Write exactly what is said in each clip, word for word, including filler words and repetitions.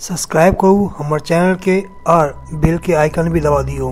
Subscribe करू हमारे channel के और बेल के आइकन भी दबा दियो।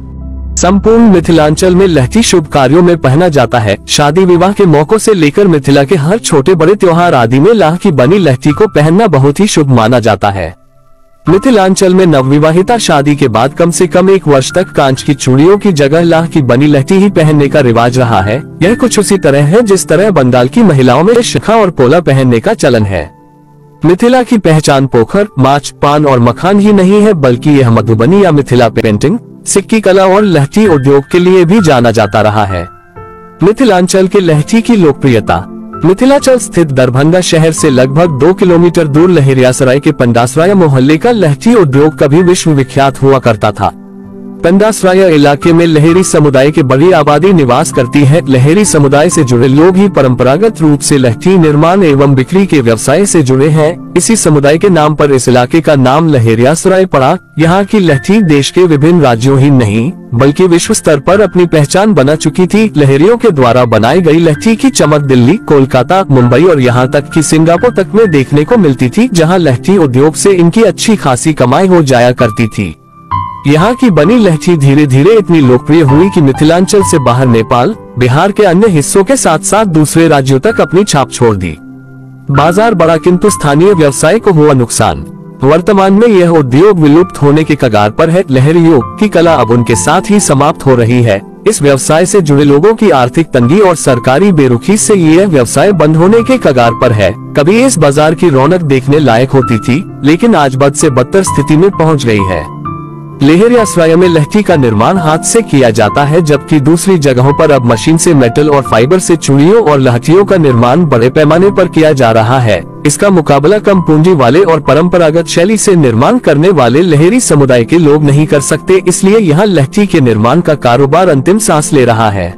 संपूर्ण मिथिलांचल में लहठी शुभ कार्यों में पहना जाता है। शादी विवाह के मौकों से लेकर मिथिला के हर छोटे बड़े त्योहार आदि में लाह की बनी लहठी को पहनना बहुत ही शुभ माना जाता है। मिथिलांचल में नवविवाहिता शादी के बाद कम से कम एक वर्ष तक कांच की चूड़ियों की जगह लाह की बनी लहठी ही पहनने का रिवाज रहा है। यह कुछ उसी तरह है जिस तरह बंगाल की महिलाओं में शिखा और पोला पहनने का चलन है। मिथिला की पहचान पोखर, माछ, पान और मखान ही नहीं है, बल्कि यह मधुबनी या मिथिला पेंटिंग, सिक्की कला और लहठी उद्योग के लिए भी जाना जाता रहा है। मिथिलांचल के लहठी की लोकप्रियता। मिथिलांचल स्थित दरभंगा शहर से लगभग दो किलोमीटर दूर लहेरियासराय के पंडासराय मोहल्ले का लहठी उद्योग कभी विश्व विख्यात हुआ करता था। पंडासराय इलाके में लहेरी समुदाय की बड़ी आबादी निवास करती है। लहेरी समुदाय से जुड़े लोग ही परंपरागत रूप से लहठी निर्माण एवं बिक्री के व्यवसाय से जुड़े हैं। इसी समुदाय के नाम पर इस इलाके का नाम लहेरियासराय पड़ा। यहाँ की लहठी देश के विभिन्न राज्यों ही नहीं बल्कि विश्व स्तर पर अपनी पहचान बना चुकी थी। लहेरियों के द्वारा बनाई गई लहठी की चमक दिल्ली, कोलकाता, मुंबई और यहाँ तक कि सिंगापुर तक में देखने को मिलती थी, जहाँ लहठी उद्योग से इनकी अच्छी खासी कमाई हो जाया करती थी। यहाँ की बनी लहठी धीरे धीरे इतनी लोकप्रिय हुई कि मिथिलांचल से बाहर नेपाल, बिहार के अन्य हिस्सों के साथ साथ दूसरे राज्यों तक अपनी छाप छोड़ दी। बाजार बड़ा किंतु स्थानीय व्यवसाय को हुआ नुकसान। वर्तमान में यह उद्योग विलुप्त होने के कगार पर है। लहरियों की कला अब उनके साथ ही समाप्त हो रही है। इस व्यवसाय से जुड़े लोगों की आर्थिक तंगी और सरकारी बेरुखी से यह व्यवसाय बंद होने के कगार पर है। कभी इस बाजार की रौनक देखने लायक होती थी, लेकिन आज बद से बदतर स्थिति में पहुँच गई है। लहेरियासराय में लहठी का निर्माण हाथ से किया जाता है, जबकि दूसरी जगहों पर अब मशीन से मेटल और फाइबर से चूड़ियों और लहठियों का निर्माण बड़े पैमाने पर किया जा रहा है। इसका मुकाबला कम पूंजी वाले और परंपरागत शैली से निर्माण करने वाले लहेरी समुदाय के लोग नहीं कर सकते, इसलिए यहाँ लहठी के निर्माण का कारोबार अंतिम सांस ले रहा है।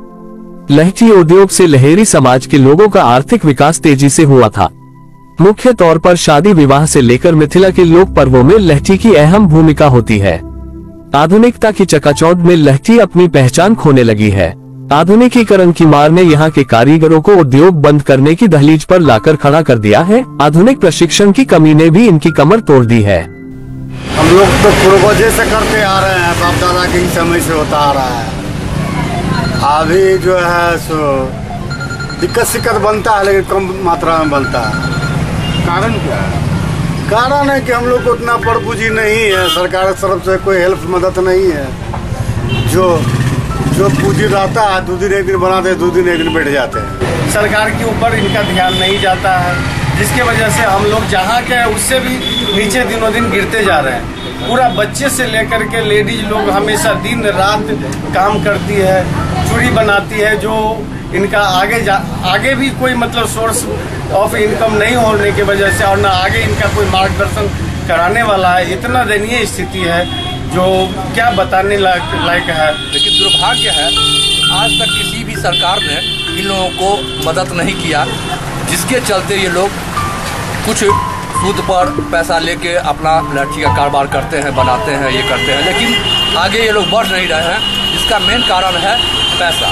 लहठी उद्योग से लहेरी समाज के लोगों का आर्थिक विकास तेजी से हुआ था। मुख्य तौर पर शादी विवाह से लेकर मिथिला के लोक पर्वों में लहठी की अहम भूमिका होती है। आधुनिकता की चकाचौंध में लहठी अपनी पहचान खोने लगी है। आधुनिकीकरण की मार ने यहाँ के कारीगरों को उद्योग बंद करने की दहलीज पर लाकर खड़ा कर दिया है। आधुनिक प्रशिक्षण की कमी ने भी इनकी कमर तोड़ दी है। हम लोग तो पूर्वजों से करते आ रहे हैं, बाप दादा के समय से होता आ रहा है। अभी जो है सो दिक्कत शिक्कत बनता है, लेकिन कम मात्रा में बनता है। कारण क्या है? कारण है कि हम लोग को उतना पड़ पूंजी नहीं है, सरकार की तरफ से कोई हेल्प मदद नहीं है। जो जो पूंजी रहता है दो दिन एक दिन बनाते हैं, दो दिन एक दिन बैठ जाते हैं। सरकार के ऊपर इनका ध्यान नहीं जाता है, जिसके वजह से हम लोग जहाँ के हैं उससे भी नीचे दिनों दिन गिरते जा रहे हैं। पूरा बच्चे से लेकर के लेडीज लोग हमेशा दिन रात काम करती है, चूड़ी बनाती है, जो इनका आगे जा आगे भी कोई मतलब सोर्स ऑफ इनकम नहीं होने की वजह से, और ना आगे इनका कोई मार्गदर्शन कराने वाला है। इतना दयनीय स्थिति है जो क्या बताने लायक लायक है। लेकिन दुर्भाग्य है आज तक किसी भी सरकार ने इन लोगों को मदद नहीं किया, जिसके चलते ये लोग कुछ सूद पर पैसा लेके अपना लहठी का कारोबार करते हैं, बनाते हैं, ये करते हैं, लेकिन आगे ये लोग बढ़ नहीं रहे हैं। जिसका मेन कारण है पैसा।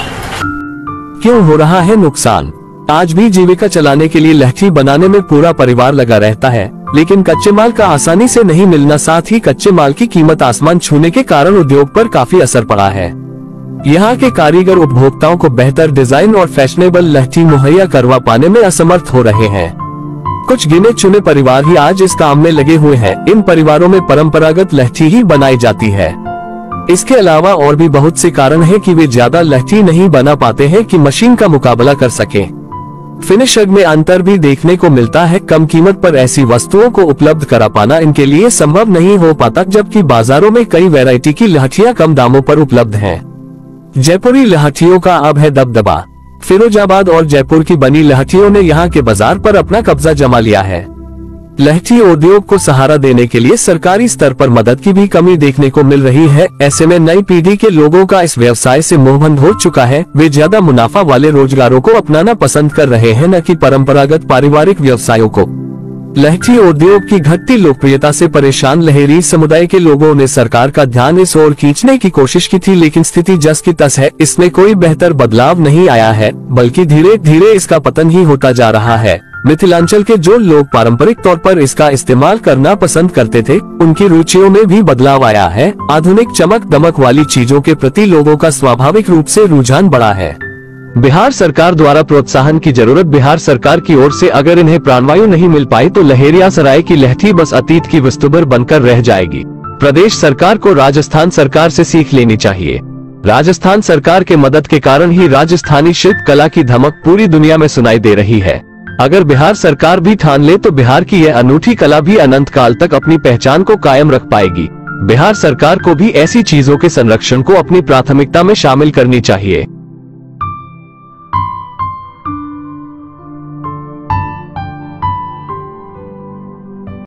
क्यों हो रहा है नुकसान? आज भी जीविका चलाने के लिए लहठी बनाने में पूरा परिवार लगा रहता है, लेकिन कच्चे माल का आसानी से नहीं मिलना, साथ ही कच्चे माल की कीमत आसमान छूने के कारण उद्योग पर काफी असर पड़ा है। यहाँ के कारीगर उपभोक्ताओं को बेहतर डिजाइन और फैशनेबल लहठी मुहैया करवा पाने में असमर्थ हो रहे हैं। कुछ गिने चुने परिवार ही आज इस काम में लगे हुए हैं। इन परिवारों में परंपरागत लहठी ही बनाई जाती है। इसके अलावा और भी बहुत से कारण है कि वे ज्यादा लहठी नहीं बना पाते हैं कि मशीन का मुकाबला कर सके। फिनिशर में अंतर भी देखने को मिलता है। कम कीमत पर ऐसी वस्तुओं को उपलब्ध करा पाना इनके लिए संभव नहीं हो पाता, जबकि बाजारों में कई वैरायटी की लहठियां कम दामों पर उपलब्ध हैं। जयपुरी लहठियों का अब है दबदबा। फिरोजाबाद और जयपुर की बनी लहठियों ने यहाँ के बाजार पर अपना कब्जा जमा लिया है। लहठी उद्योग को सहारा देने के लिए सरकारी स्तर पर मदद की भी कमी देखने को मिल रही है। ऐसे में नई पीढ़ी के लोगों का इस व्यवसाय से मोहभंग हो चुका है। वे ज्यादा मुनाफा वाले रोजगारों को अपनाना पसंद कर रहे हैं, न कि परंपरागत पारिवारिक व्यवसायों को। लहठी उद्योग की घटती लोकप्रियता से परेशान लहेरी समुदाय के लोगों ने सरकार का ध्यान इस ओर खींचने की कोशिश की थी, लेकिन स्थिति जस की तस है। इसमें कोई बेहतर बदलाव नहीं आया है, बल्कि धीरे धीरे इसका पतन ही होता जा रहा है। मिथिलांचल के जो लोग पारंपरिक तौर पर इसका इस्तेमाल करना पसंद करते थे, उनकी रुचियों में भी बदलाव आया है। आधुनिक चमक दमक वाली चीजों के प्रति लोगों का स्वाभाविक रूप से रुझान बढ़ा है। बिहार सरकार द्वारा प्रोत्साहन की जरूरत। बिहार सरकार की ओर से अगर इन्हें प्राणवायु नहीं मिल पाई तो लहेरियासराय की लहठी बस अतीत की वस्तुबर बनकर रह जाएगी। प्रदेश सरकार को राजस्थान सरकार से सीख लेनी चाहिए। राजस्थान सरकार के मदद के कारण ही राजस्थानी शिल्प कला की धमक पूरी दुनिया में सुनाई दे रही है। अगर बिहार सरकार भी ठान ले तो बिहार की यह अनूठी कला भी अनंत काल तक अपनी पहचान को कायम रख पाएगी। बिहार सरकार को भी ऐसी चीजों के संरक्षण को अपनी प्राथमिकता में शामिल करनी चाहिए।